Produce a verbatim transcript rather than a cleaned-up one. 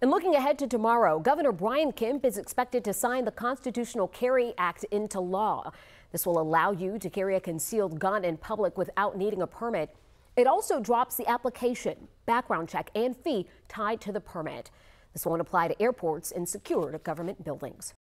And looking ahead to tomorrow, Governor Brian Kemp is expected to sign the Constitutional Carry Act into law. This will allow you to carry a concealed gun in public without needing a permit. It also drops the application, background check, and fee tied to the permit. This won't apply to airports and secured government buildings.